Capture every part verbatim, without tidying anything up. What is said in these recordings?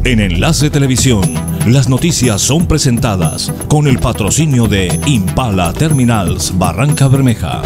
En Enlace Televisión, las noticias son presentadas con el patrocinio de Impala Terminals Barranca Bermeja.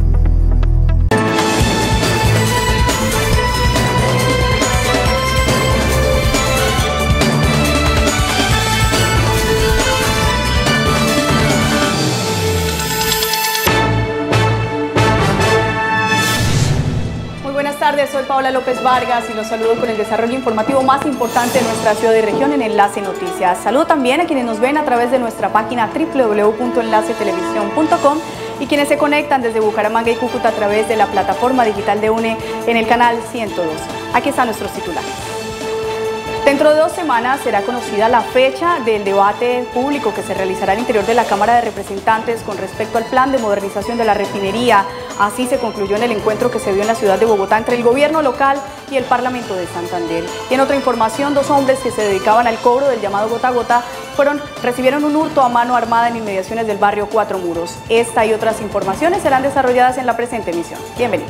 Soy Paola López Vargas y los saludo con el desarrollo informativo más importante de nuestra ciudad y región en Enlace Noticias. Saludo también a quienes nos ven a través de nuestra página doble u doble u doble u punto enlace televisión punto com y quienes se conectan desde Bucaramanga y Cúcuta a través de la plataforma digital de UNE en el canal ciento dos. Aquí están nuestros titulares. Dentro de dos semanas será conocida la fecha del debate público que se realizará al interior de la Cámara de Representantes con respecto al plan de modernización de la refinería. Así se concluyó en el encuentro que se dio en la ciudad de Bogotá entre el gobierno local y el Parlamento de Santander. Y en otra información, dos hombres que se dedicaban al cobro del llamado gota a gota fueron, recibieron un hurto a mano armada en inmediaciones del barrio Cuatro Muros. Esta y otras informaciones serán desarrolladas en la presente emisión. Bienvenidos.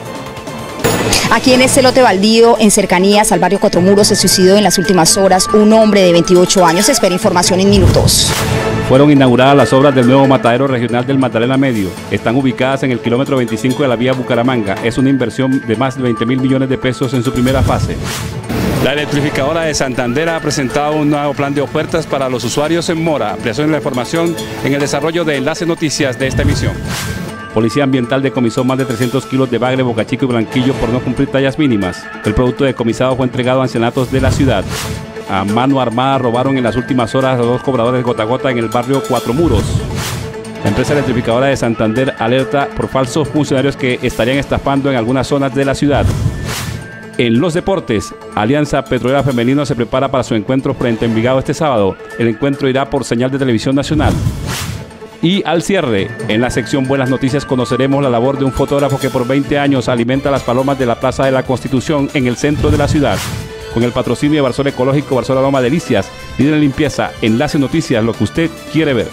Aquí en este lote baldío, en cercanías al barrio Cuatro Muros, se suicidó en las últimas horas un hombre de veintiocho años. Se espera información en minutos. Fueron inauguradas las obras del nuevo matadero regional del Magdalena Medio. Están ubicadas en el kilómetro veinticinco de la vía Bucaramanga. Es una inversión de más de veinte mil millones de pesos en su primera fase. La electrificadora de Santander ha presentado un nuevo plan de ofertas para los usuarios en mora. Ampliación de la información en el desarrollo de Enlace Noticias de esta emisión. Policía Ambiental decomisó más de trescientos kilos de bagre, bocachico y blanquillo por no cumplir tallas mínimas. El producto decomisado fue entregado a ancianatos de la ciudad. A mano armada robaron en las últimas horas a dos cobradores gota a gota en el barrio Cuatro Muros. La empresa electrificadora de Santander alerta por falsos funcionarios que estarían estafando en algunas zonas de la ciudad. En los deportes, Alianza Petrolera Femenino se prepara para su encuentro frente a Envigado este sábado. El encuentro irá por señal de televisión nacional. Y al cierre, en la sección Buenas Noticias, conoceremos la labor de un fotógrafo que por veinte años alimenta las palomas de la Plaza de la Constitución en el centro de la ciudad. Con el patrocinio de Barsol Ecológico, Barsol Aroma Delicias, líder en limpieza, Enlace Noticias, lo que usted quiere ver.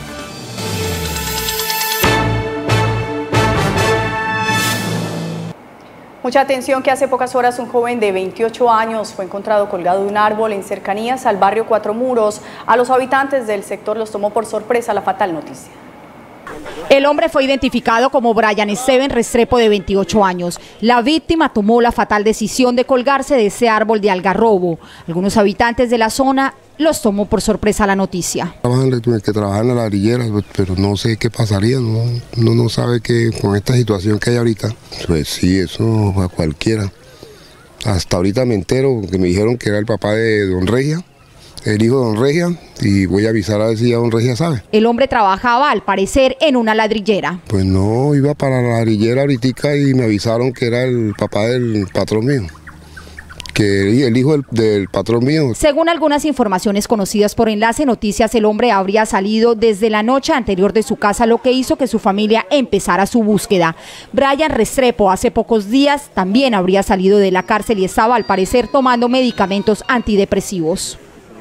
Mucha atención que hace pocas horas un joven de veintiocho años fue encontrado colgado de un árbol en cercanías al barrio Cuatro Muros. A los habitantes del sector los tomó por sorpresa la fatal noticia. El hombre fue identificado como Brian Esteban Restrepo, de veintiocho años. La víctima tomó la fatal decisión de colgarse de ese árbol de algarrobo. Algunos habitantes de la zona los tomó por sorpresa la noticia. Que trabajar en la ladrillera, pero no sé qué pasaría, no, uno no sabe que con esta situación que hay ahorita. Pues sí, eso a cualquiera. Hasta ahorita me entero que me dijeron que era el papá de don Regia, el hijo de don Regia, y voy a avisar a ver si ya don Regia sabe. El hombre trabajaba, al parecer, en una ladrillera. Pues no, iba para la ladrillera ahorita y me avisaron que era el papá del patrón mío, que el hijo del, del patrón mío. Según algunas informaciones conocidas por Enlace Noticias, el hombre habría salido desde la noche anterior de su casa, lo que hizo que su familia empezara su búsqueda. Brian Restrepo hace pocos días también habría salido de la cárcel y estaba, al parecer, tomando medicamentos antidepresivos.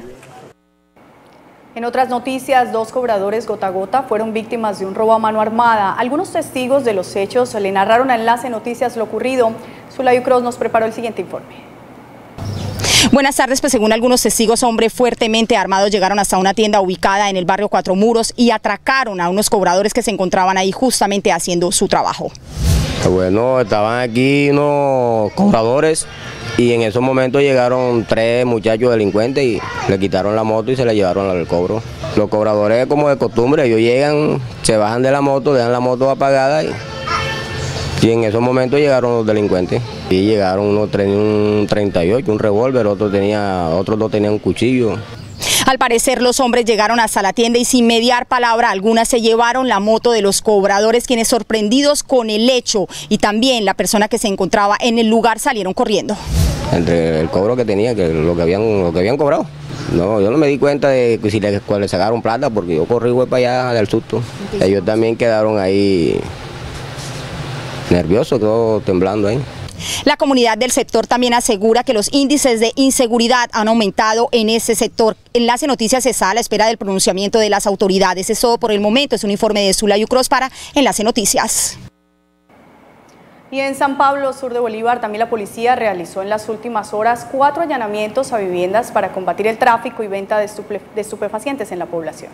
En otras noticias, dos cobradores gota a gota fueron víctimas de un robo a mano armada. Algunos testigos de los hechos le narraron a Enlace Noticias lo ocurrido. Zulayu Cross nos preparó el siguiente informe. Buenas tardes, pues según algunos testigos, hombres fuertemente armados llegaron hasta una tienda ubicada en el barrio Cuatro Muros y atracaron a unos cobradores que se encontraban ahí justamente haciendo su trabajo. Bueno, estaban aquí unos cobradores y en esos momentos llegaron tres muchachos delincuentes y le quitaron la moto y se la llevaron al cobro. Los cobradores, como de costumbre, ellos llegan, se bajan de la moto, dejan la moto apagada y, y en esos momentos llegaron los delincuentes. Y llegaron, uno tenía un treinta y ocho, un revólver, otro tenía, otros dos tenían un cuchillo. Al parecer los hombres llegaron hasta la tienda y sin mediar palabra alguna se llevaron la moto de los cobradores, quienes, sorprendidos con el hecho y también la persona que se encontraba en el lugar, salieron corriendo. Entre el cobro que tenía, que lo que habían, lo que habían cobrado. No, yo no me di cuenta de que si le, le sacaron plata, porque yo corrí voy para allá del susto. Ellos también quedaron ahí nerviosos, todos temblando ahí. La comunidad del sector también asegura que los índices de inseguridad han aumentado en ese sector. Enlace Noticias está a la espera del pronunciamiento de las autoridades. Es todo por el momento. Es un informe de Zulayu Cross para Enlace Noticias. Y en San Pablo, sur de Bolívar, también la policía realizó en las últimas horas cuatro allanamientos a viviendas para combatir el tráfico y venta de, estupe de estupefacientes en la población.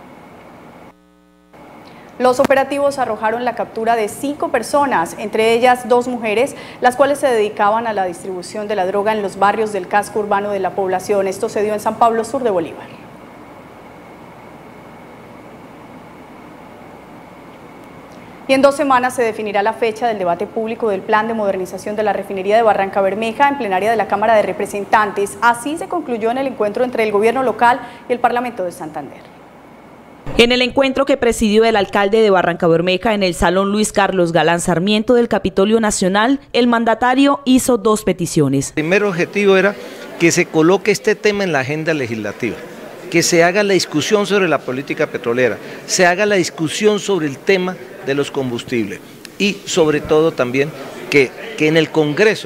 Los operativos arrojaron la captura de cinco personas, entre ellas dos mujeres, las cuales se dedicaban a la distribución de la droga en los barrios del casco urbano de la población. Esto se dio en San Pablo, sur de Bolívar. Y en dos semanas se definirá la fecha del debate público del plan de modernización de la refinería de Barranca Bermeja en plenaria de la Cámara de Representantes. Así se concluyó en el encuentro entre el gobierno local y el Parlamento de Santander. En el encuentro que presidió el alcalde de Barranca Bermeja en el Salón Luis Carlos Galán Sarmiento del Capitolio Nacional, el mandatario hizo dos peticiones. El primer objetivo era que se coloque este tema en la agenda legislativa, que se haga la discusión sobre la política petrolera, se haga la discusión sobre el tema de los combustibles y sobre todo también que, que en el Congreso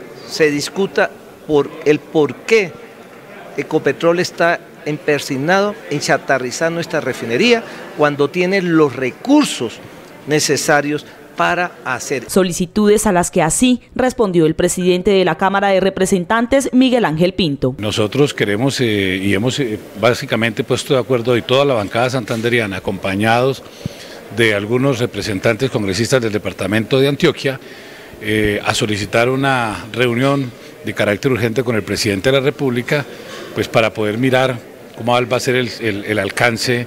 se discuta por el por qué Ecopetrol está empecinado en chatarrizar nuestra refinería cuando tiene los recursos necesarios para hacer. Solicitudes a las que así respondió el presidente de la Cámara de Representantes, Miguel Ángel Pinto. Nosotros queremos eh, y hemos eh, básicamente puesto de acuerdo y toda la bancada santanderiana, acompañados de algunos representantes congresistas del departamento de Antioquia, eh, a solicitar una reunión de carácter urgente con el presidente de la República, pues para poder mirar cómo va a ser el, el, el alcance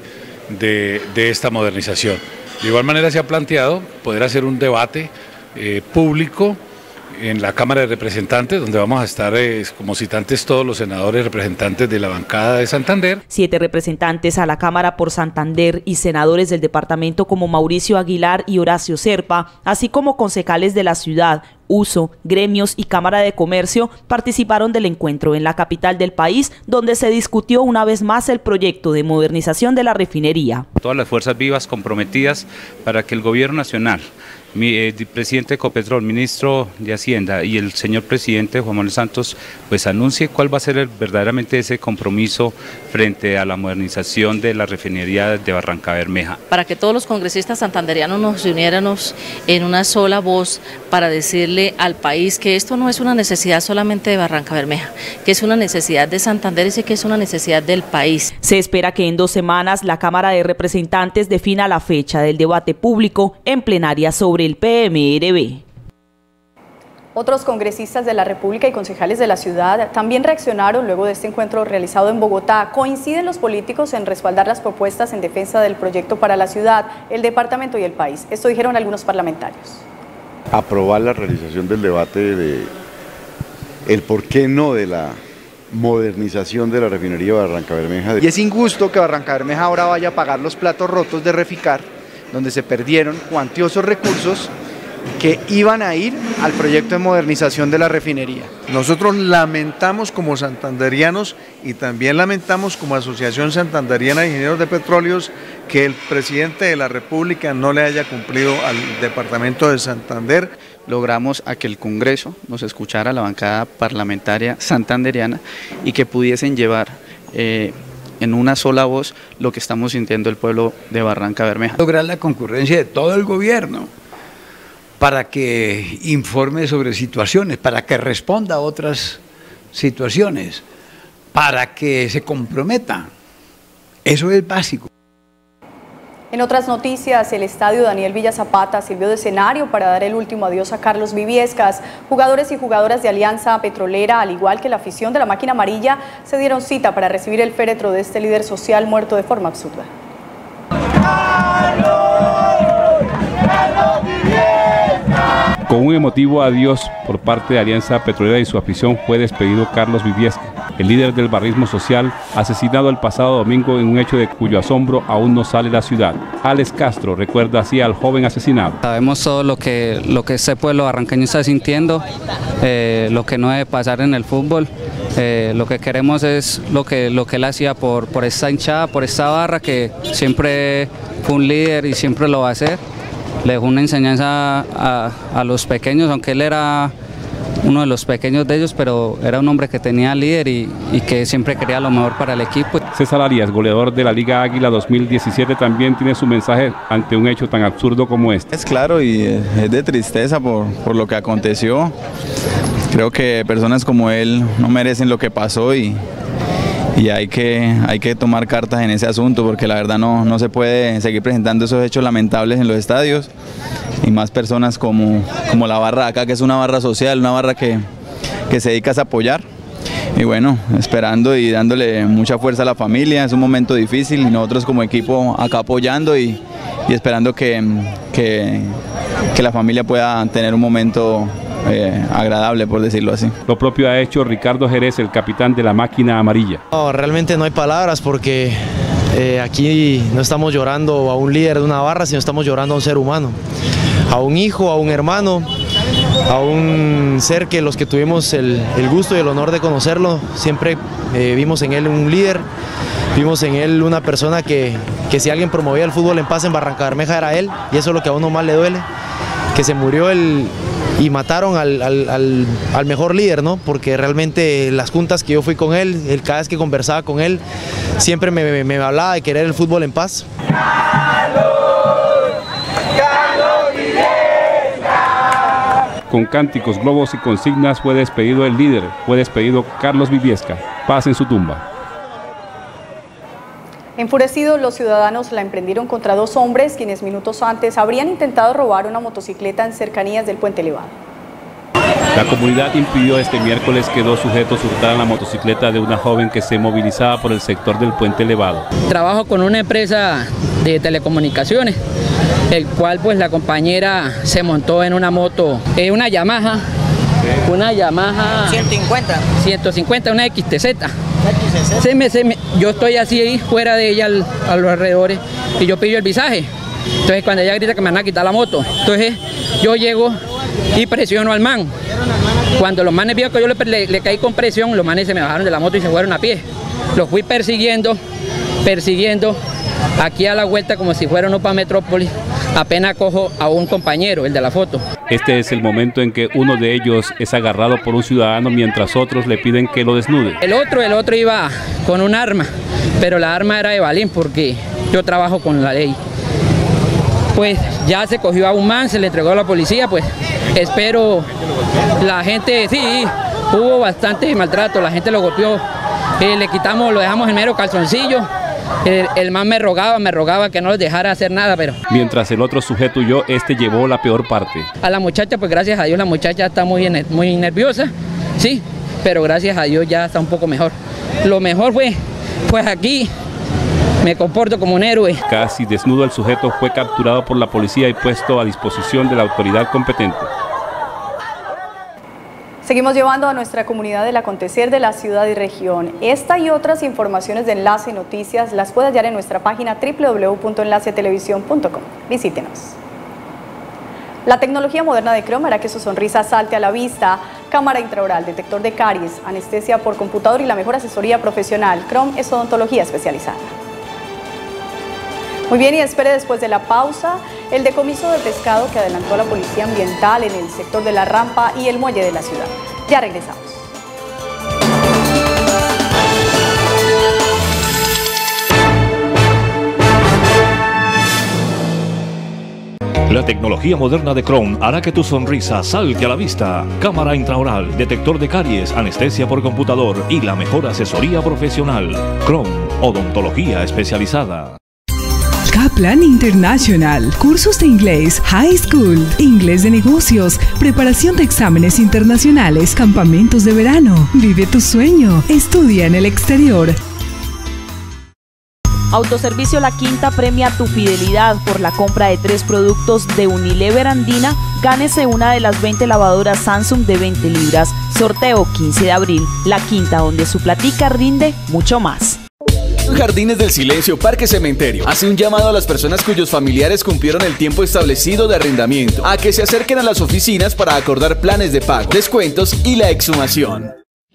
de, de esta modernización. De igual manera se ha planteado poder hacer un debate eh, público en la Cámara de Representantes, donde vamos a estar eh, como citantes todos los senadores representantes de la bancada de Santander. Siete representantes a la Cámara por Santander y senadores del departamento como Mauricio Aguilar y Horacio Serpa, así como concejales de la ciudad, Uso, gremios y Cámara de Comercio participaron del encuentro en la capital del país, donde se discutió una vez más el proyecto de modernización de la refinería. Todas las fuerzas vivas comprometidas para que el gobierno nacional, mi eh, presidente de Ecopetrol, ministro de Hacienda y el señor presidente Juan Manuel Santos, pues anuncie cuál va a ser el, verdaderamente ese compromiso frente a la modernización de la refinería de Barranca Bermeja. Para que todos los congresistas santanderianos nos uniéramos en una sola voz para decirle al país que esto no es una necesidad solamente de Barranca Bermeja, que es una necesidad de Santander y que es una necesidad del país. Se espera que en dos semanas la Cámara de Representantes defina la fecha del debate público en plenaria sobre el P M R B. Otros congresistas de la República y concejales de la ciudad también reaccionaron luego de este encuentro realizado en Bogotá. Coinciden los políticos en respaldar las propuestas en defensa del proyecto para la ciudad, el departamento y el país. Esto dijeron algunos parlamentarios. Aprobar la realización del debate de el por qué no de la modernización de la refinería de Barranca Bermeja. Y es injusto que Barranca Bermeja ahora vaya a pagar los platos rotos de Reficar, donde se perdieron cuantiosos recursos que iban a ir al proyecto de modernización de la refinería. Nosotros lamentamos como santanderianos y también lamentamos como Asociación Santanderiana de Ingenieros de Petróleos que el presidente de la República no le haya cumplido al departamento de Santander. Logramos a que el Congreso nos escuchara, la bancada parlamentaria santanderiana, y que pudiesen llevar eh, en una sola voz lo que estamos sintiendo el pueblo de Barranca Bermeja. Lograr la concurrencia de todo el gobierno para que informe sobre situaciones, para que responda a otras situaciones, para que se comprometa. Eso es básico. En otras noticias, el estadio Daniel Villa Zapata sirvió de escenario para dar el último adiós a Carlos Viviescas. Jugadores y jugadoras de Alianza Petrolera, al igual que la afición de la Máquina Amarilla, se dieron cita para recibir el féretro de este líder social muerto de forma absurda. Con un emotivo adiós por parte de Alianza Petrolera y su afición fue despedido Carlos Viviesca, el líder del barrismo social, asesinado el pasado domingo en un hecho de cuyo asombro aún no sale la ciudad. Alex Castro recuerda así al joven asesinado. Sabemos todo lo que, lo que este pueblo barranqueño está sintiendo, eh, lo que no debe pasar en el fútbol. Eh, lo que queremos es lo que, lo que él hacía por, por esta hinchada, por esta barra, que siempre fue un líder y siempre lo va a hacer. Le dejó una enseñanza a, a los pequeños, aunque él era uno de los pequeños de ellos, pero era un hombre que tenía líder y, y que siempre quería lo mejor para el equipo. César Arias, goleador de la Liga Águila dos mil diecisiete, también tiene su mensaje ante un hecho tan absurdo como este. Es claro y es de tristeza por, por lo que aconteció. Creo que personas como él no merecen lo que pasó y, y hay, que, hay que tomar cartas en ese asunto, porque la verdad no, no se puede seguir presentando esos hechos lamentables en los estadios, y más personas como, como la barra acá, que es una barra social, una barra que, que se dedica a apoyar. Y bueno, esperando y dándole mucha fuerza a la familia, es un momento difícil y nosotros como equipo acá apoyando y, y esperando que, que, que la familia pueda tener un momento eh, agradable, por decirlo así. Lo propio ha hecho Ricardo Jerez, el capitán de la máquina amarilla. No, realmente no hay palabras porque eh, aquí no estamos llorando a un líder de una barra, sino estamos llorando a un ser humano, a un hijo, a un hermano, a un ser que los que tuvimos el, el gusto y el honor de conocerlo, siempre eh, vimos en él un líder, vimos en él una persona que, que si alguien promovía el fútbol en paz en Barranca Bermeja era él, y eso es lo que a uno más le duele, que se murió el, y mataron al, al, al, al mejor líder, ¿no? Porque realmente las juntas que yo fui con él, él cada vez que conversaba con él, siempre me, me, me hablaba de querer el fútbol en paz. Con cánticos, globos y consignas fue despedido el líder, fue despedido Carlos Viviesca. Paz en su tumba. Enfurecidos, los ciudadanos la emprendieron contra dos hombres quienes minutos antes habrían intentado robar una motocicleta en cercanías del Puente Elevado. La comunidad impidió este miércoles que dos sujetos hurtaran la motocicleta de una joven que se movilizaba por el sector del Puente Elevado. Trabajo con una empresa de telecomunicaciones, el cual pues la compañera se montó en una moto, eh, una Yamaha, una Yamaha ciento cincuenta, ciento cincuenta, una X T Z. Se me, se me, yo estoy así ahí fuera de ella al, a los alrededores y yo pido el visaje. Entonces cuando ella grita que me van a quitar la moto, entonces yo llego y presiono al man. Cuando los manes vieron que yo le, le, le caí con presión, los manes se me bajaron de la moto y se fueron a pie. Los fui persiguiendo, persiguiendo, aquí a la vuelta como si fuera uno para Metrópolis. Apenas cojo a un compañero, el de la foto. Este es el momento en que uno de ellos es agarrado por un ciudadano mientras otros le piden que lo desnude. El otro, el otro iba con un arma, pero la arma era de balín porque yo trabajo con la ley. Pues ya se cogió a un man, se le entregó a la policía, pues espero la gente, sí, hubo bastante maltrato, la gente lo golpeó, eh, le quitamos, lo dejamos en mero calzoncillo. El, el man me rogaba, me rogaba que no les dejara hacer nada, pero... Mientras el otro sujeto huyó, este llevó la peor parte. A la muchacha, pues gracias a Dios, la muchacha está muy, muy nerviosa, sí, pero gracias a Dios ya está un poco mejor. Lo mejor fue, pues aquí me comporto como un héroe. Casi desnudo, el sujeto fue capturado por la policía y puesto a disposición de la autoridad competente. Seguimos llevando a nuestra comunidad el acontecer de la ciudad y región. Esta y otras informaciones de Enlace Noticias las puede hallar en nuestra página doble u doble u doble u punto enlace televisión punto com. Visítenos. La tecnología moderna de Chrome hará que su sonrisa salte a la vista. Cámara intraoral, detector de caries, anestesia por computador y la mejor asesoría profesional. Chrome es odontología especializada. Muy bien, y espere después de la pausa el decomiso de pescado que adelantó la Policía Ambiental en el sector de la rampa y el muelle de la ciudad. Ya regresamos. La tecnología moderna de Chrome hará que tu sonrisa salte a la vista. Cámara intraoral, detector de caries, anestesia por computador y la mejor asesoría profesional. Chrome, odontología especializada. Kaplan International, cursos de inglés, high school, inglés de negocios, preparación de exámenes internacionales, campamentos de verano. Vive tu sueño, estudia en el exterior. Autoservicio La Quinta premia tu fidelidad. Por la compra de tres productos de Unilever Andina, gánese una de las veinte lavadoras Samsung de veinte libras. Sorteo quince de abril. La Quinta, donde su platica rinde mucho más. Jardines del Silencio Parque Cementerio hace un llamado a las personas cuyos familiares cumplieron el tiempo establecido de arrendamiento a que se acerquen a las oficinas para acordar planes de pago, descuentos y la exhumación.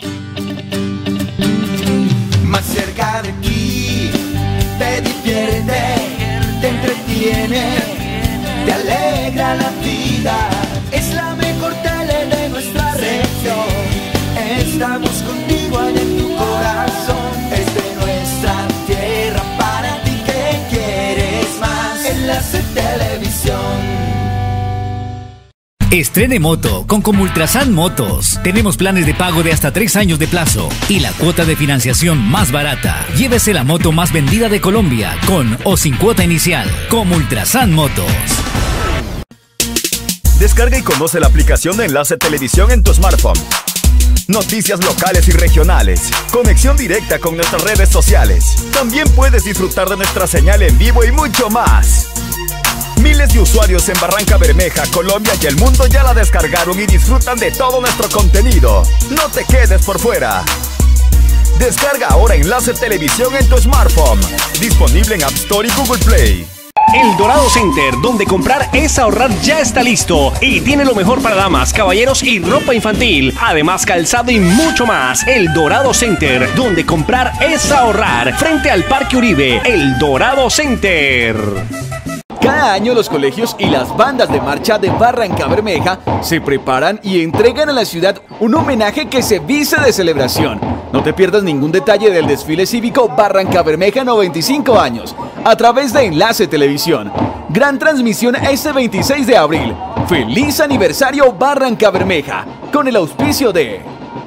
Más cerca de ti, te divierte, te entretiene, te alegra la vida. Es la mejor tele de nuestra región. estamos contigo allá en tu corazón. Es de nuestra tierra para ti que quieres más. Enlace Televisión. Estrene moto con Comultrasan Motos. Tenemos planes de pago de hasta tres años de plazo y la cuota de financiación más barata. Llévese la moto más vendida de Colombia con o sin cuota inicial. Comultrasan Motos. Descarga y conoce la aplicación de Enlace Televisión en tu smartphone. Noticias locales y regionales. Conexión directa con nuestras redes sociales. También puedes disfrutar de nuestra señal en vivo y mucho más. Miles de usuarios en Barranca Bermeja, Colombia y el mundo ya la descargaron y disfrutan de todo nuestro contenido. No te quedes por fuera. Descarga ahora Enlace Televisión en tu smartphone. Disponible en App Store y Google Play. El Dorado Center, donde comprar es ahorrar, ya está listo y tiene lo mejor para damas, caballeros y ropa infantil. Además, calzado y mucho más. El Dorado Center, donde comprar es ahorrar. Frente al Parque Uribe, El Dorado Center. Cada año los colegios y las bandas de marcha de Barranca Bermeja se preparan y entregan a la ciudad un homenaje que se viste de celebración. No te pierdas ningún detalle del desfile cívico Barranca Bermeja noventa y cinco años a través de Enlace Televisión. Gran transmisión este veintiséis de abril. ¡Feliz aniversario Barranca Bermeja! Con el auspicio de...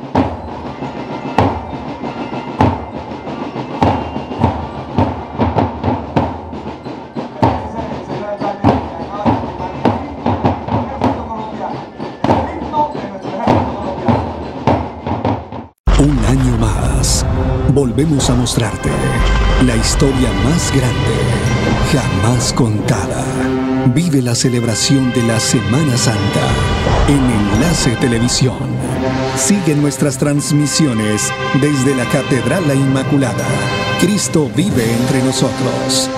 Un año más, volvemos a mostrarte la historia más grande jamás contada. Vive la celebración de la Semana Santa en Enlace Televisión. Sigue nuestras transmisiones desde la Catedral La Inmaculada. Cristo vive entre nosotros.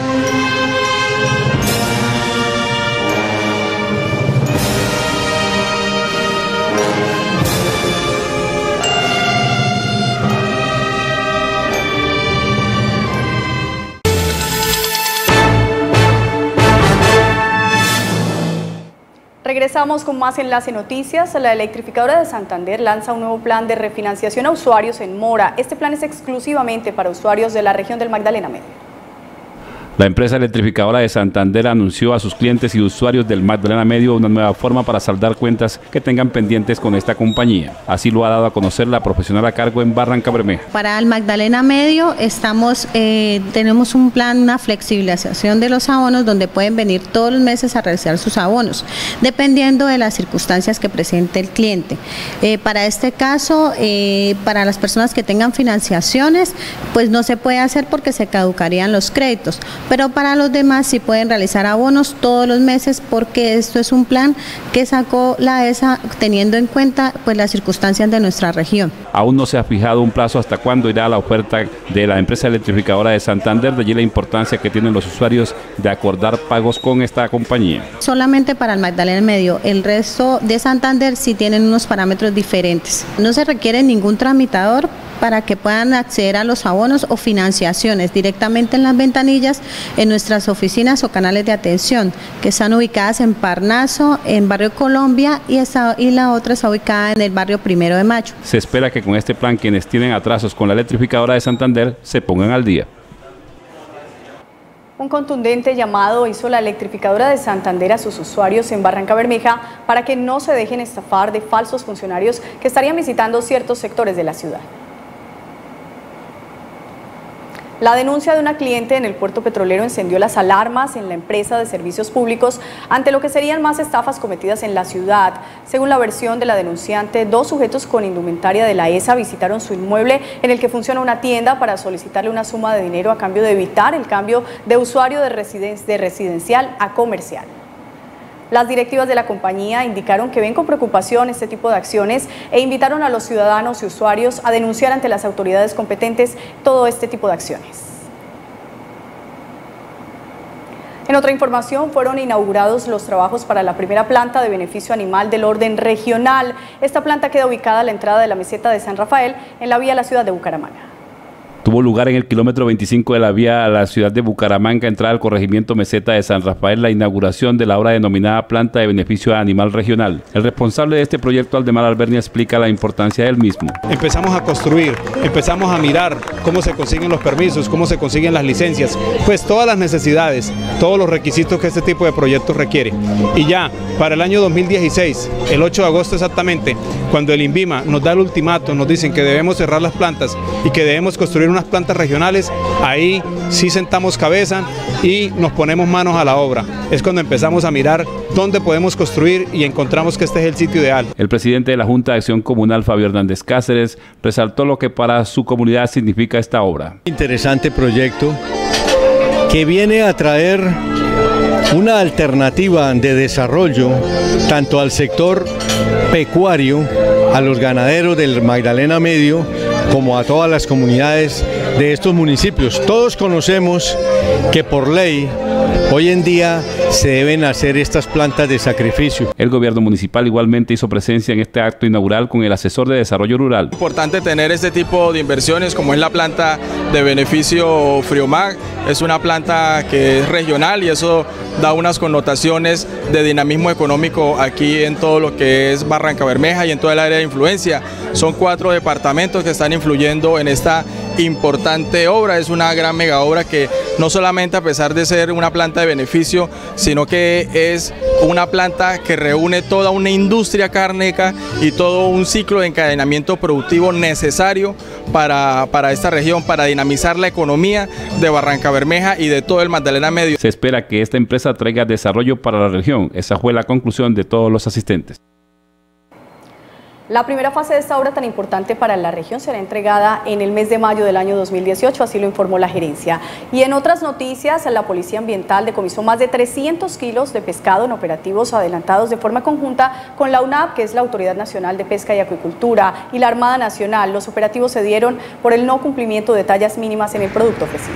Regresamos con más Enlace Noticias. La electrificadora de Santander lanza un nuevo plan de refinanciación a usuarios en mora. Este plan es exclusivamente para usuarios de la región del Magdalena Medio. La empresa electrificadora de Santander anunció a sus clientes y usuarios del Magdalena Medio una nueva forma para saldar cuentas que tengan pendientes con esta compañía. Así lo ha dado a conocer la profesional a cargo en Barranca Bermeja. Para el Magdalena Medio estamos, eh, tenemos un plan, una flexibilización de los abonos donde pueden venir todos los meses a realizar sus abonos, dependiendo de las circunstancias que presente el cliente. Eh, para este caso, eh, para las personas que tengan financiaciones, pues no se puede hacer porque se caducarían los créditos. Pero para los demás sí pueden realizar abonos todos los meses porque esto es un plan que sacó la E S A teniendo en cuenta pues las circunstancias de nuestra región. Aún no se ha fijado un plazo hasta cuándo irá la oferta de la empresa electrificadora de Santander, de allí la importancia que tienen los usuarios de acordar pagos con esta compañía. Solamente para el Magdalena Medio, el resto de Santander sí tienen unos parámetros diferentes. No se requiere ningún tramitador para que puedan acceder a los abonos o financiaciones directamente en las ventanillas en nuestras oficinas o canales de atención, que están ubicadas en Parnaso, en Barrio Colombia, y, esta, y la otra está ubicada en el barrio Primero de Mayo. Se espera que con este plan quienes tienen atrasos con la electrificadora de Santander se pongan al día. Un contundente llamado hizo la electrificadora de Santander a sus usuarios en Barranca Bermeja para que no se dejen estafar de falsos funcionarios que estarían visitando ciertos sectores de la ciudad. La denuncia de una cliente en el puerto petrolero encendió las alarmas en la empresa de servicios públicos ante lo que serían más estafas cometidas en la ciudad. Según la versión de la denunciante, dos sujetos con indumentaria de la E S A visitaron su inmueble en el que funciona una tienda para solicitarle una suma de dinero a cambio de evitar el cambio de usuario de, residen- de residencial a comercial. Las directivas de la compañía indicaron que ven con preocupación este tipo de acciones e invitaron a los ciudadanos y usuarios a denunciar ante las autoridades competentes todo este tipo de acciones. En otra información, fueron inaugurados los trabajos para la primera planta de beneficio animal del orden regional. Esta planta queda ubicada a la entrada de la meseta de San Rafael, en la vía a la ciudad de Bucaramanga. Tuvo lugar en el kilómetro veinticinco de la vía a la ciudad de Bucaramanga, entrada al corregimiento Meseta de San Rafael, la inauguración de la obra denominada Planta de Beneficio Animal Regional. El responsable de este proyecto, Aldemar Albernia, explica la importancia del mismo. Empezamos a construir, empezamos a mirar cómo se consiguen los permisos, cómo se consiguen las licencias, pues todas las necesidades, todos los requisitos que este tipo de proyectos requiere. Y ya para el año dos mil dieciséis, el ocho de agosto exactamente, cuando el INVIMA nos da el ultimato, nos dicen que debemos cerrar las plantas y que debemos construir unas plantas regionales, ahí sí sentamos cabeza y nos ponemos manos a la obra. Es cuando empezamos a mirar dónde podemos construir y encontramos que este es el sitio ideal. El presidente de la Junta de Acción Comunal, Fabio Hernández Cáceres, resaltó lo que para su comunidad significa esta obra. Interesante proyecto que viene a traer una alternativa de desarrollo tanto al sector pecuario, a los ganaderos del Magdalena Medio, como a todas las comunidades de estos municipios. Todos conocemos que por ley hoy en día se deben hacer estas plantas de sacrificio. El gobierno municipal igualmente hizo presencia en este acto inaugural con el asesor de desarrollo rural. Es importante tener este tipo de inversiones como es la planta de beneficio Friomag. Es una planta que es regional y eso da unas connotaciones de dinamismo económico aquí en todo lo que es Barrancabermeja y en toda el área de influencia. Son cuatro departamentos que están influyendo en esta importante obra. Es una gran mega obra que no solamente a pesar de ser una planta de beneficio, sino que es una planta que reúne toda una industria cárnica y todo un ciclo de encadenamiento productivo necesario para, para esta región, para dinamizar la economía de Barrancabermeja y de todo el Magdalena Medio. Se espera que esta empresa traiga desarrollo para la región. Esa fue la conclusión de todos los asistentes. La primera fase de esta obra tan importante para la región será entregada en el mes de mayo del año dos mil dieciocho, así lo informó la gerencia. Y en otras noticias, la Policía Ambiental decomisó más de trescientos kilos de pescado en operativos adelantados de forma conjunta con la UNAP, que es la Autoridad Nacional de Pesca y Acuicultura, y la Armada Nacional. Los operativos se dieron por el no cumplimiento de tallas mínimas en el producto ofrecido.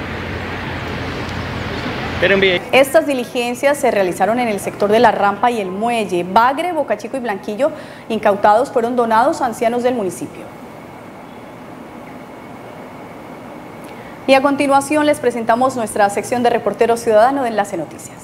Estas diligencias se realizaron en el sector de La Rampa y el Muelle. Bagre, Boca Chico y Blanquillo, incautados, fueron donados a ancianos del municipio. Y a continuación les presentamos nuestra sección de Reportero Ciudadano de Enlace Noticias.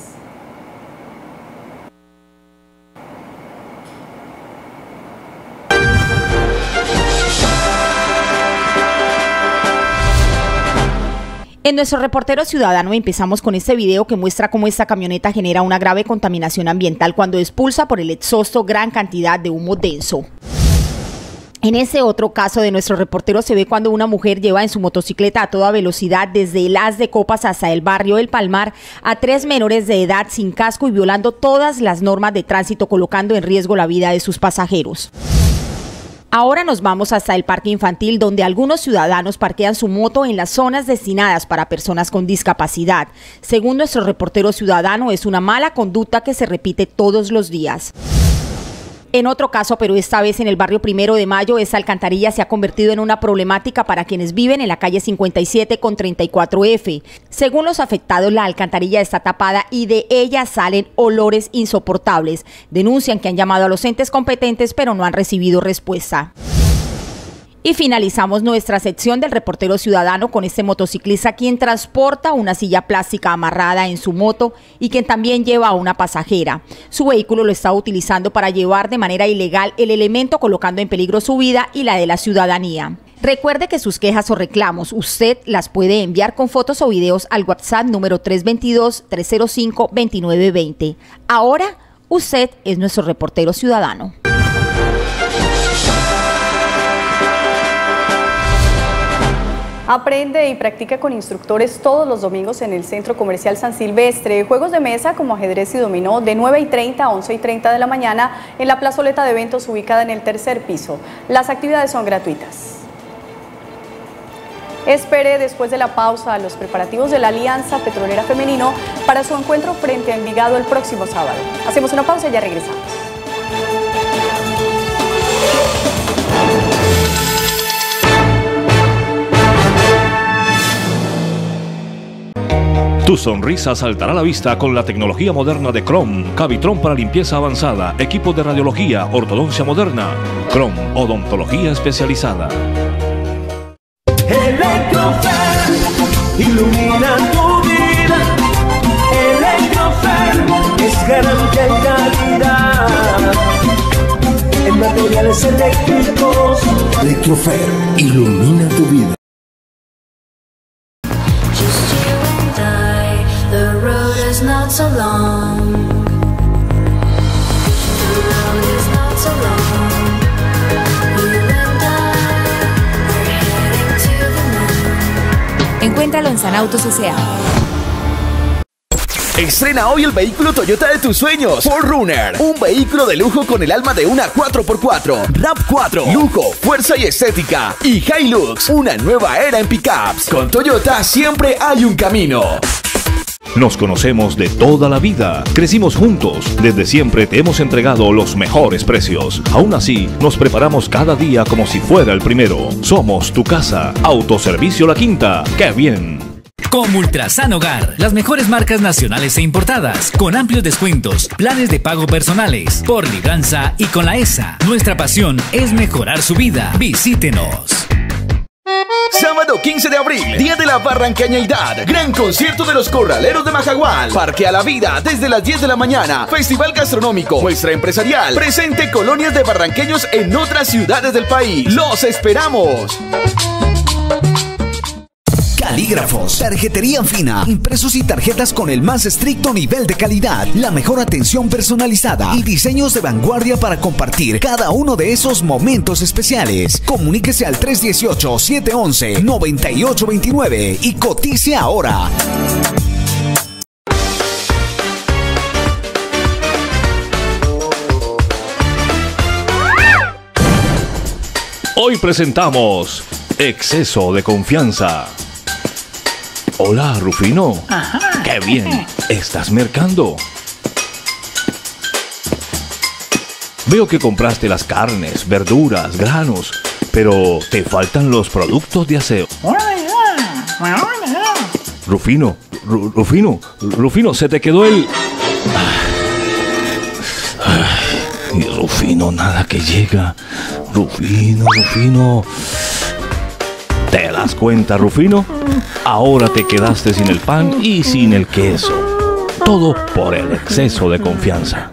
En nuestro Reportero Ciudadano empezamos con este video que muestra cómo esta camioneta genera una grave contaminación ambiental cuando expulsa por el exhausto gran cantidad de humo denso. En ese otro caso de nuestro reportero se ve cuando una mujer lleva en su motocicleta a toda velocidad desde el Haz de Copas hasta el barrio El Palmar a tres menores de edad sin casco y violando todas las normas de tránsito, colocando en riesgo la vida de sus pasajeros. Ahora nos vamos hasta el parque infantil, donde algunos ciudadanos parquean su moto en las zonas destinadas para personas con discapacidad. Según nuestro reportero ciudadano, es una mala conducta que se repite todos los días. En otro caso, pero esta vez en el barrio Primero de Mayo, esta alcantarilla se ha convertido en una problemática para quienes viven en la calle cincuenta y siete con treinta y cuatro F. Según los afectados, la alcantarilla está tapada y de ella salen olores insoportables. Denuncian que han llamado a los entes competentes, pero no han recibido respuesta. Y finalizamos nuestra sección del reportero ciudadano con este motociclista quien transporta una silla plástica amarrada en su moto y quien también lleva a una pasajera. Su vehículo lo está utilizando para llevar de manera ilegal el elemento, colocando en peligro su vida y la de la ciudadanía. Recuerde que sus quejas o reclamos usted las puede enviar con fotos o videos al WhatsApp número tres dos dos, tres cero cinco, dos nueve dos cero. Ahora usted es nuestro reportero ciudadano. Aprende y practica con instructores todos los domingos en el Centro Comercial San Silvestre. Juegos de mesa como ajedrez y dominó de nueve y treinta a once y treinta de la mañana en la plazoleta de eventos ubicada en el tercer piso. Las actividades son gratuitas. Espere después de la pausa los preparativos de la Alianza Petrolera Femenino para su encuentro frente a Envigado el próximo sábado. Hacemos una pausa y ya regresamos. Tu sonrisa saltará a la vista con la tecnología moderna de Chrome. Cavitron para limpieza avanzada, equipo de radiología, ortodoncia moderna. Chrome, odontología especializada. Electro Equipos eléctricos. Electrofer, ilumina tu vida. Just you and I, the road is not so long. The road is not so long. You and I, we're heading to the moon. Encuéntralo en Sanautos S A Estrena hoy el vehículo Toyota de tus sueños, cuatro runner, un vehículo de lujo con el alma de una cuatro por cuatro, RAV cuatro, lujo, fuerza y estética, y Hilux, una nueva era en pickups. Con Toyota siempre hay un camino. Nos conocemos de toda la vida, crecimos juntos, desde siempre te hemos entregado los mejores precios. Aún así, nos preparamos cada día como si fuera el primero. Somos tu casa, Autoservicio La Quinta. ¡Qué bien! Como Ultrasan Hogar, las mejores marcas nacionales e importadas, con amplios descuentos, planes de pago personales, por libranza y con la E S A. Nuestra pasión es mejorar su vida. Visítenos. Sábado quince de abril, Día de la Barranqueñidad, gran concierto de los Corraleros de Majagual, Parque a la Vida desde las diez de la mañana, Festival Gastronómico, muestra empresarial, presente colonias de barranqueños en otras ciudades del país. ¡Los esperamos! Calígrafos, tarjetería fina, impresos y tarjetas con el más estricto nivel de calidad, la mejor atención personalizada y diseños de vanguardia para compartir cada uno de esos momentos especiales. Comuníquese al tres uno ocho, siete uno uno, nueve ocho dos nueve y cotice ahora. Hoy presentamos Exceso de Confianza. Hola, Rufino. Ajá. ¡Qué bien! ¿Estás mercando? Veo que compraste las carnes, verduras, granos, pero te faltan los productos de aseo. Rufino, Ru- Rufino, Rufino, se te quedó el... Ay, Rufino, nada que llega. Rufino, Rufino... ¿Te das cuenta, Rufino? Ahora te quedaste sin el pan y sin el queso. Todo por el exceso de confianza.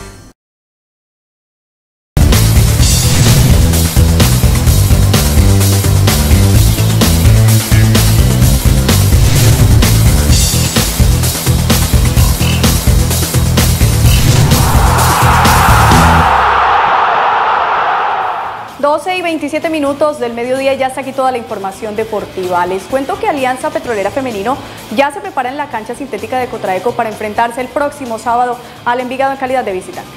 doce y veintisiete minutos del mediodía, ya está aquí toda la información deportiva. Les cuento que Alianza Petrolera Femenino ya se prepara en la cancha sintética de Cotraeco para enfrentarse el próximo sábado al Envigado en calidad de visitante.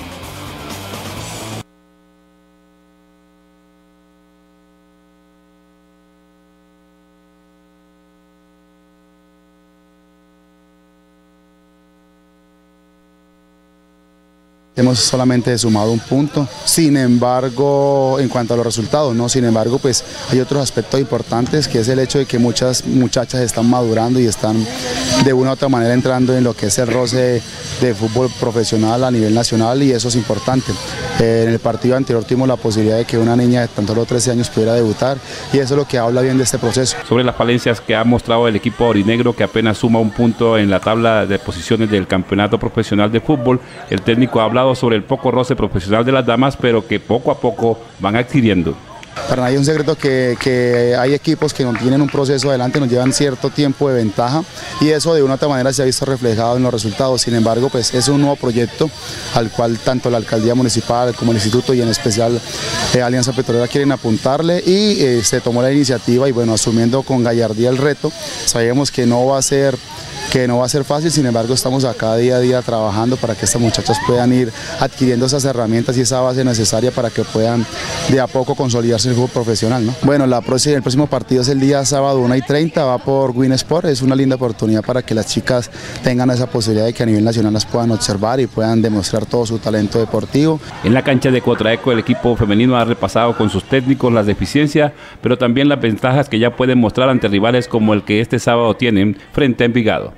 Hemos solamente sumado un punto, sin embargo, en cuanto a los resultados, no, sin embargo, pues hay otros aspectos importantes, que es el hecho de que muchas muchachas están madurando y están de una u otra manera entrando en lo que es el roce de fútbol profesional a nivel nacional, y eso es importante. Eh, en el partido anterior tuvimos la posibilidad de que una niña de tan solo trece años pudiera debutar, y eso es lo que habla bien de este proceso. Sobre las falencias que ha mostrado el equipo aurinegro, que apenas suma un punto en la tabla de posiciones del campeonato profesional de fútbol, el técnico ha hablado sobre el poco roce profesional de las damas, pero que poco a poco van adquiriendo. Para nadie es un secreto que, que hay equipos que no tienen un proceso adelante, nos llevan cierto tiempo de ventaja, y eso de una u otra manera se ha visto reflejado en los resultados. Sin embargo, pues es un nuevo proyecto al cual tanto la alcaldía municipal como el instituto y en especial eh, Alianza Petrolera quieren apuntarle, y eh, se tomó la iniciativa, y bueno, asumiendo con gallardía el reto, sabemos que no va a ser que no va a ser fácil. Sin embargo, estamos acá día a día trabajando para que estas muchachas puedan ir adquiriendo esas herramientas y esa base necesaria para que puedan de a poco consolidarse en el fútbol profesional, ¿no? Bueno, la próxima, el próximo partido es el día sábado una y treinta, va por Win Sport. Es una linda oportunidad para que las chicas tengan esa posibilidad de que a nivel nacional las puedan observar y puedan demostrar todo su talento deportivo. En la cancha de Cotraeco, el equipo femenino ha repasado con sus técnicos las deficiencias, pero también las ventajas que ya pueden mostrar ante rivales como el que este sábado tienen frente a Envigado.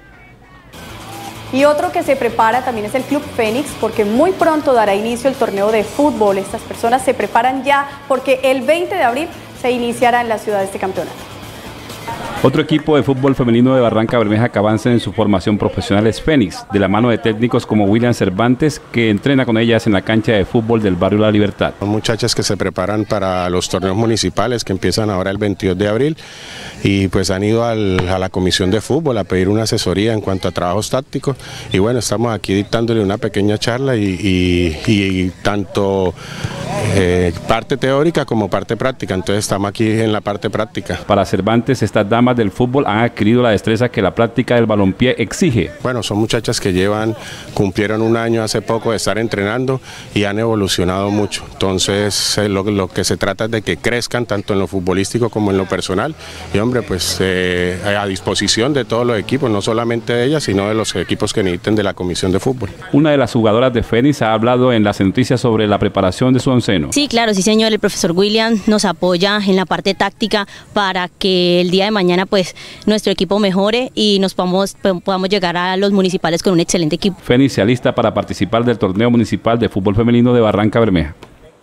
Y otro que se prepara también es el Club Fénix, porque muy pronto dará inicio el torneo de fútbol. Estas personas se preparan ya porque el veinte de abril se iniciará en la ciudad este campeonato. Otro equipo de fútbol femenino de Barranca Bermeja que avanza en su formación profesional es Fénix, de la mano de técnicos como William Cervantes, que entrena con ellas en la cancha de fútbol del barrio La Libertad. Son muchachas que se preparan para los torneos municipales que empiezan ahora el veintidós de abril y pues han ido al, a la comisión de fútbol a pedir una asesoría en cuanto a trabajos tácticos y bueno, estamos aquí dictándole una pequeña charla y, y, y tanto eh, parte teórica como parte práctica, entonces estamos aquí en la parte práctica. Para Cervantes, estas damas del fútbol han adquirido la destreza que la práctica del balompié exige. Bueno, son muchachas que llevan, cumplieron un año hace poco de estar entrenando y han evolucionado mucho. Entonces eh, lo, lo que se trata es de que crezcan tanto en lo futbolístico como en lo personal y hombre, pues eh, a disposición de todos los equipos, no solamente de ellas, sino de los equipos que necesiten de la comisión de fútbol. Una de las jugadoras de Fénix ha hablado en las noticias sobre la preparación de su onceno. Sí, claro, sí señor, el profesor William nos apoya en la parte táctica para que el día de mañana pues nuestro equipo mejore y nos podamos, podamos llegar a los municipales con un excelente equipo. Fénix se alista para participar del torneo municipal de fútbol femenino de Barranca Bermeja.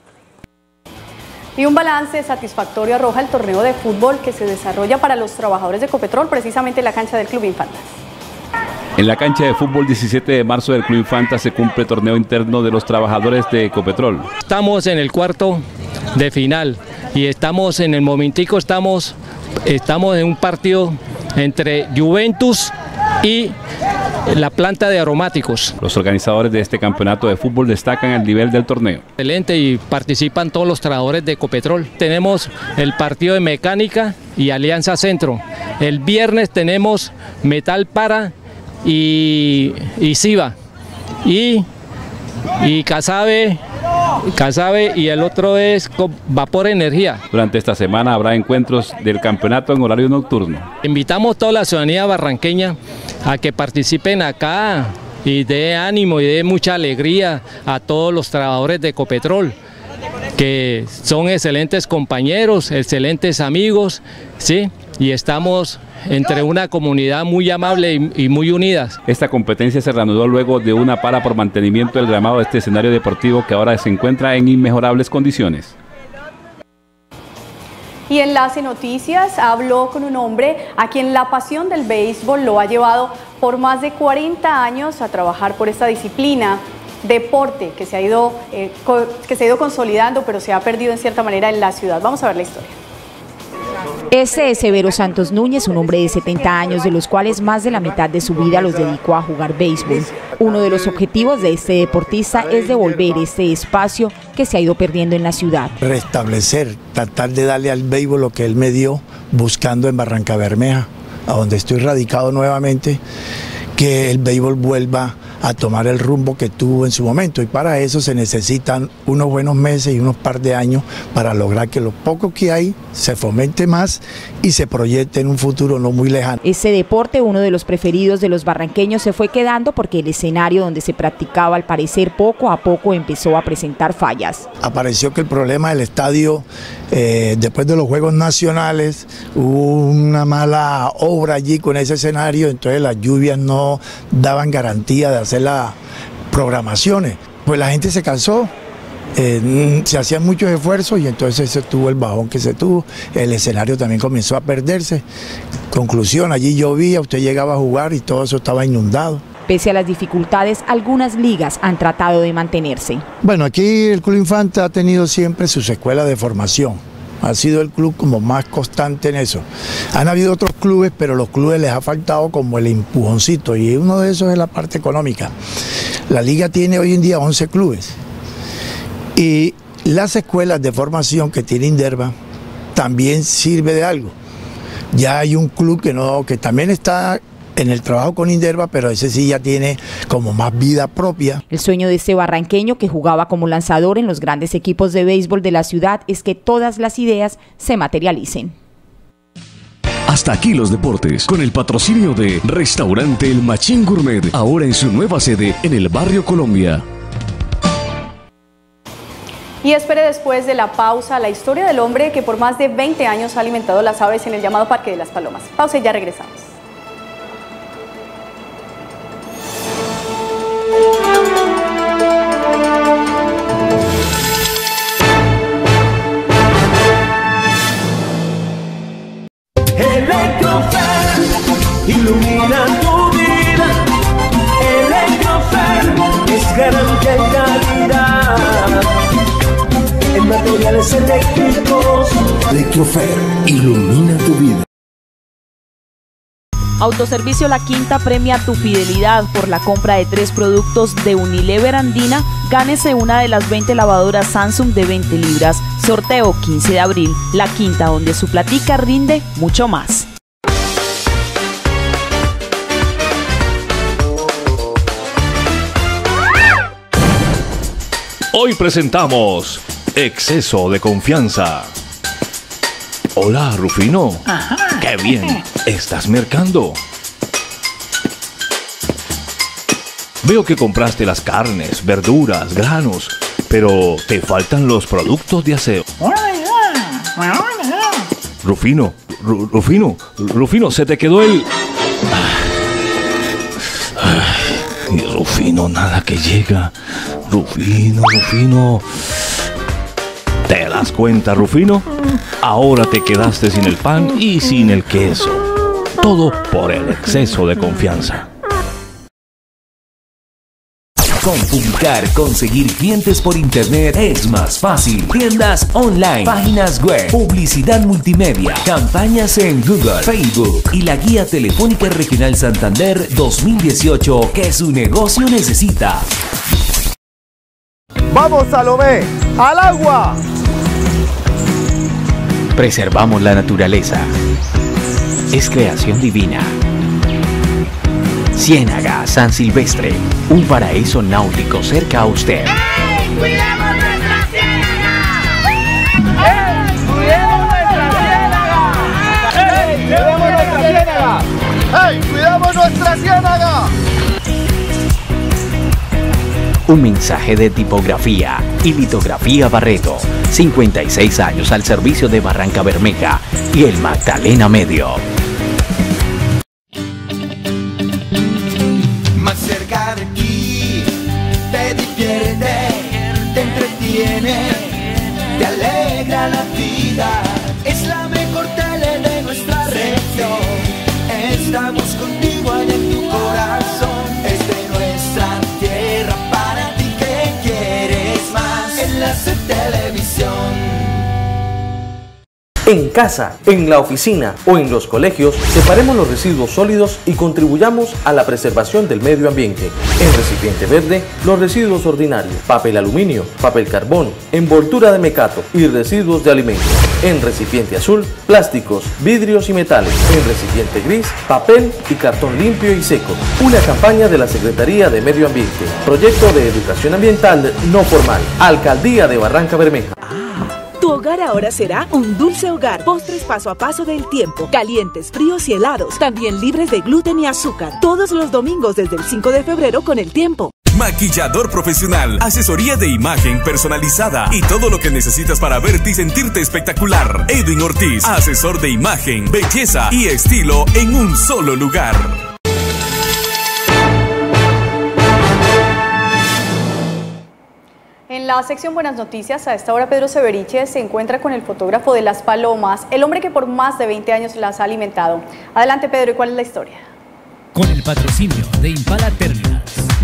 Y un balance satisfactorio arroja el torneo de fútbol que se desarrolla para los trabajadores de Ecopetrol, precisamente en la cancha del Club Infantas. En la cancha de fútbol diecisiete de marzo del Club Infantas se cumple el torneo interno de los trabajadores de Ecopetrol. Estamos en el cuarto de final y estamos en el momentico, estamos, estamos en un partido entre Juventus y la planta de aromáticos. Los organizadores de este campeonato de fútbol destacan el nivel del torneo. Excelente, y participan todos los trabajadores de Ecopetrol. Tenemos el partido de mecánica y Alianza Centro. El viernes tenemos Metal Para y, y Siva y, y Casabe, Casabe y el otro es Vapor Energía. Durante esta semana habrá encuentros del campeonato en horario nocturno. Invitamos a toda la ciudadanía barranqueña a que participen acá y dé ánimo y dé mucha alegría a todos los trabajadores de Ecopetrol, que son excelentes compañeros, excelentes amigos, ¿sí? Y estamos entre una comunidad muy amable y, y muy unidas. Esta competencia se reanudó luego de una para por mantenimiento del gramado de este escenario deportivo que ahora se encuentra en inmejorables condiciones. Y Enlace Noticias habló con un hombre a quien la pasión del béisbol lo ha llevado por más de cuarenta años a trabajar por esta disciplina, deporte que se ha ido, eh, que se ha ido consolidando, pero se ha perdido en cierta manera en la ciudad. Vamos a ver la historia. Ese es Severo Santos Núñez, un hombre de setenta años, de los cuales más de la mitad de su vida los dedicó a jugar béisbol. Uno de los objetivos de este deportista es devolver este espacio que se ha ido perdiendo en la ciudad. Restablecer, tratar de darle al béisbol lo que él me dio, buscando en Barranca Bermeja, a donde estoy radicado nuevamente, que el béisbol vuelva a tomar el rumbo que tuvo en su momento, y para eso se necesitan unos buenos meses y unos par de años para lograr que lo poco que hay se fomente más y se proyecte en un futuro no muy lejano. Ese deporte, uno de los preferidos de los barranqueños, se fue quedando porque el escenario donde se practicaba, al parecer, poco a poco empezó a presentar fallas. Apareció que el problema del estadio, eh, después de los Juegos Nacionales, hubo una mala obra allí con ese escenario, entonces las lluvias no daban garantía de hacer las programaciones. Pues la gente se cansó, eh, se hacían muchos esfuerzos y entonces se tuvo el bajón que se tuvo, el escenario también comenzó a perderse. Conclusión, allí llovía, usted llegaba a jugar y todo eso estaba inundado. Pese a las dificultades, algunas ligas han tratado de mantenerse. Bueno, aquí el Club Infanta ha tenido siempre sus escuelas de formación. Ha sido el club como más constante en eso. Han habido otros clubes, pero los clubes les ha faltado como el empujoncito, y uno de esos es la parte económica. La liga tiene hoy en día once clubes y las escuelas de formación que tiene Inderva también sirve de algo. Ya hay un club que, no, que también está en el trabajo con Inderva, pero ese sí ya tiene como más vida propia. El sueño de este barranqueño, que jugaba como lanzador en los grandes equipos de béisbol de la ciudad, es que todas las ideas se materialicen. Hasta aquí los deportes, con el patrocinio de Restaurante El Machín Gourmet, ahora en su nueva sede en el barrio Colombia. Y espere después de la pausa la historia del hombre que por más de veinte años ha alimentado las aves en el llamado Parque de las Palomas. Pausa y ya regresamos. El eco Servicios eléctricos. Electrofer, ilumina tu vida. Autoservicio La Quinta premia tu fidelidad. Por la compra de tres productos de Unilever Andina, gánese una de las veinte lavadoras Samsung de veinte libras. Sorteo quince de abril. La Quinta, donde su platica rinde mucho más. Hoy presentamos Exceso de Confianza. Hola, Rufino. Ajá. ¡Qué bien! ¿Estás mercando? Veo que compraste las carnes, verduras, granos, pero te faltan los productos de aseo. Rufino, Ru- Rufino, Rufino, se te quedó el... Ay, Rufino, nada que llega. Rufino, Rufino. ¿Te das cuenta, Rufino? Ahora te quedaste sin el pan y sin el queso. Todo por el exceso de confianza. Con Publicar, conseguir clientes por internet es más fácil. Tiendas online, páginas web, publicidad multimedia, campañas en Google, Facebook y la guía telefónica regional Santander dos mil dieciocho que su negocio necesita. ¡Vamos, Salomé! ¡Al agua! Preservamos la naturaleza. Es creación divina. Ciénaga San Silvestre, un paraíso náutico cerca a usted. ¡Ey! ¡Cuidemos nuestra ciénaga! ¡Ey! ¡Cuidemos nuestra ciénaga! ¡Ey! ¡Cuidemos nuestra ciénaga! ¡Ey! ¡Cuidemos nuestra ciénaga! Un mensaje de tipografía y litografía Barreto. cincuenta y seis años al servicio de Barranca Bermeja y el Magdalena Medio. Más cerca de ti, te divierte, te entretiene, te alegra la vida. Es la mejor tele de nuestra región. Estamos contigo allá en tu corazón. Es de nuestra tierra para ti que quieres más. Enlace Televisión. En casa, en la oficina o en los colegios, separemos los residuos sólidos y contribuyamos a la preservación del medio ambiente. En recipiente verde, los residuos ordinarios, papel aluminio, papel carbón, envoltura de mecato y residuos de alimentos. En recipiente azul, plásticos, vidrios y metales. En recipiente gris, papel y cartón limpio y seco. Una campaña de la Secretaría de Medio Ambiente. Proyecto de Educación Ambiental no formal. Alcaldía de Barranca Bermeja. Tu hogar ahora será un dulce hogar. Postres paso a paso del tiempo. Calientes, fríos y helados. También libres de gluten y azúcar. Todos los domingos desde el cinco de febrero con El Tiempo. Maquillador profesional, asesoría de imagen personalizada y todo lo que necesitas para verte y sentirte espectacular. Edwin Ortiz, asesor de imagen, belleza y estilo en un solo lugar. En la sección Buenas Noticias, a esta hora Pedro Severiche se encuentra con el fotógrafo de las palomas, el hombre que por más de veinte años las ha alimentado. Adelante, Pedro, ¿y cuál es la historia? Con el patrocinio de Impala Terminals.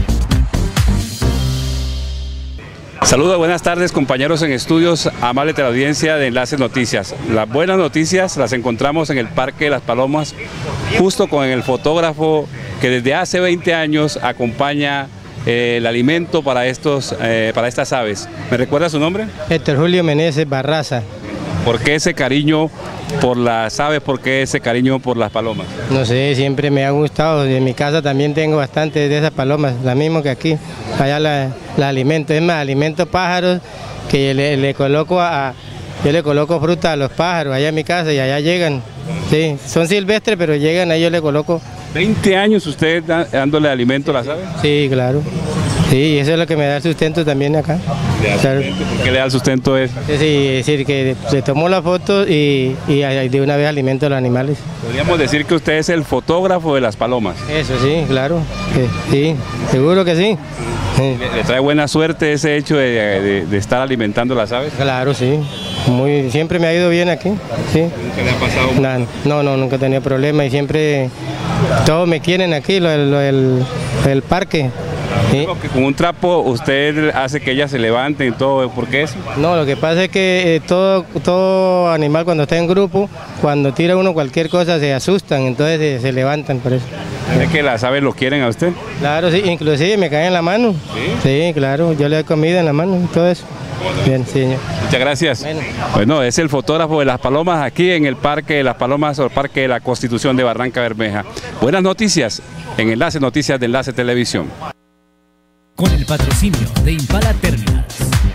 Saludos, buenas tardes compañeros en estudios, amable teleaudiencia de Enlace Noticias. Las buenas noticias las encontramos en el Parque de las Palomas, justo con el fotógrafo que desde hace veinte años acompaña eh, el alimento para, estos, eh, para estas aves. ¿Me recuerda su nombre? Héctor Julio Meneses Barraza. ¿Por qué ese cariño por las aves? ¿Por qué ese cariño por las palomas? No sé, siempre me ha gustado. En mi casa también tengo bastantes de esas palomas, la misma que aquí. Allá la, la alimento, es más, alimento pájaros que le, le coloco a, yo le coloco fruta a los pájaros allá en mi casa y allá llegan. Sí, son silvestres, pero llegan, ahí yo le coloco. ¿veinte años usted dándole alimento a las aves? Sí, claro. Sí, eso es lo que me da el sustento también acá. ¿Le da Claro. sustento? ¿Por qué le da el sustento eso? Sí, es decir, que le tomo la foto y, y de una vez alimento a los animales. Podríamos decir que usted es el fotógrafo de las palomas. Eso sí, claro. Sí, sí, seguro que sí. Sí. ¿Le, le trae buena suerte ese hecho de, de- de estar alimentando las aves? Claro, sí. Muy, siempre me ha ido bien aquí. Sí. ¿Nunca le ha pasado? Na- No, no, nunca he tenido problemas y siempre todos me quieren aquí, lo, del- lo del- el parque. ¿Sí? Con un trapo usted hace que ellas se levanten y todo, ¿por qué eso? No, lo que pasa es que eh, todo, todo animal cuando está en grupo, cuando tira uno cualquier cosa se asustan, entonces se, se levantan por eso. ¿Es que las aves lo quieren a usted? Claro, sí, inclusive me caen en la mano. Sí, sí, claro, yo le doy comida en la mano y todo eso. Bien, sí, señor. Muchas gracias. Bueno. bueno, es el fotógrafo de las palomas aquí en el Parque de las Palomas o el Parque de la Constitución de Barranca Bermeja. Buenas noticias en Enlace Noticias de Enlace Televisión. Con el patrocinio de Impala Terminals.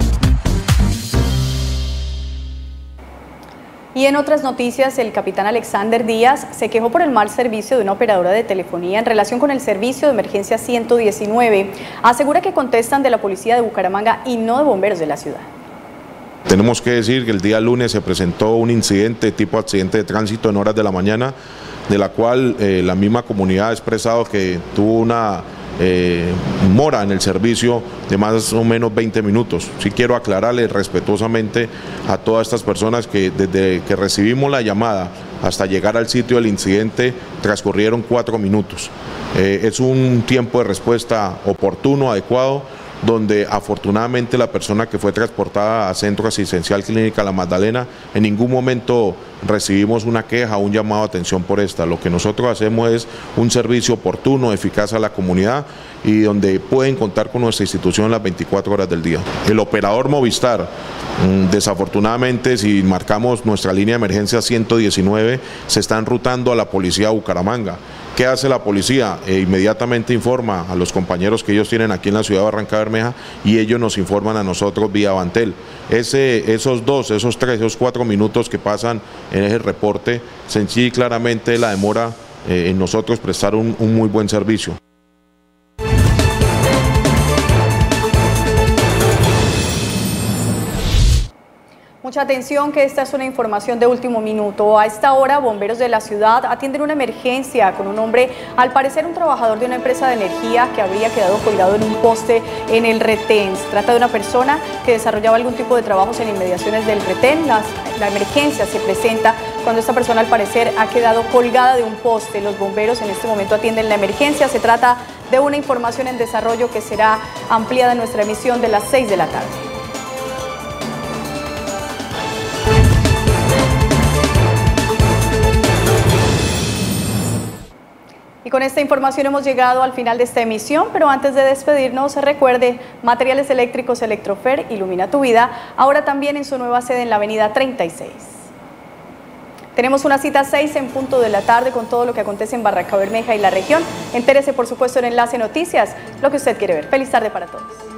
Y en otras noticias, el capitán Alexander Díaz se quejó por el mal servicio de una operadora de telefonía en relación con el servicio de emergencia ciento diecinueve. Asegura que contestan de la policía de Bucaramanga y no de bomberos de la ciudad. Tenemos que decir que el día lunes se presentó un incidente tipo accidente de tránsito en horas de la mañana, de la cual eh, la misma comunidad ha expresado que tuvo una Eh, mora en el servicio de más o menos veinte minutos. Sí quiero aclararle respetuosamente a todas estas personas que desde que recibimos la llamada hasta llegar al sitio del incidente transcurrieron cuatro minutos. Eh, es un tiempo de respuesta oportuno, adecuado, donde afortunadamente la persona que fue transportada a Centro Asistencial Clínica La Magdalena, en ningún momento recibimos una queja o un llamado de atención por esta. Lo que nosotros hacemos es un servicio oportuno, eficaz a la comunidad y donde pueden contar con nuestra institución las veinticuatro horas del día. El operador Movistar, desafortunadamente, si marcamos nuestra línea de emergencia ciento diecinueve, se está enrutando a la policía de Bucaramanga. ¿Qué hace la policía? Eh, inmediatamente informa a los compañeros que ellos tienen aquí en la ciudad de Barranca Bermeja y ellos nos informan a nosotros vía Avantel. Ese, esos dos, esos tres, esos cuatro minutos que pasan en ese reporte, sencilla y claramente la demora eh, en nosotros prestar un, un muy buen servicio. Mucha atención, que esta es una información de último minuto. A esta hora, bomberos de la ciudad atienden una emergencia con un hombre, al parecer un trabajador de una empresa de energía, que habría quedado colgado en un poste en el retén. Se trata de una persona que desarrollaba algún tipo de trabajos en inmediaciones del retén. Las, la emergencia se presenta cuando esta persona, al parecer, ha quedado colgada de un poste. Los bomberos en este momento atienden la emergencia. Se trata de una información en desarrollo que será ampliada en nuestra emisión de las seis de la tarde. Y con esta información hemos llegado al final de esta emisión, pero antes de despedirnos, recuerde, Materiales Eléctricos Electrofer ilumina tu vida, ahora también en su nueva sede en la avenida treinta y seis. Tenemos una cita seis en punto de la tarde con todo lo que acontece en Barranca Bermeja y la región. Entérese, por supuesto, en Enlace Noticias, lo que usted quiere ver. Feliz tarde para todos.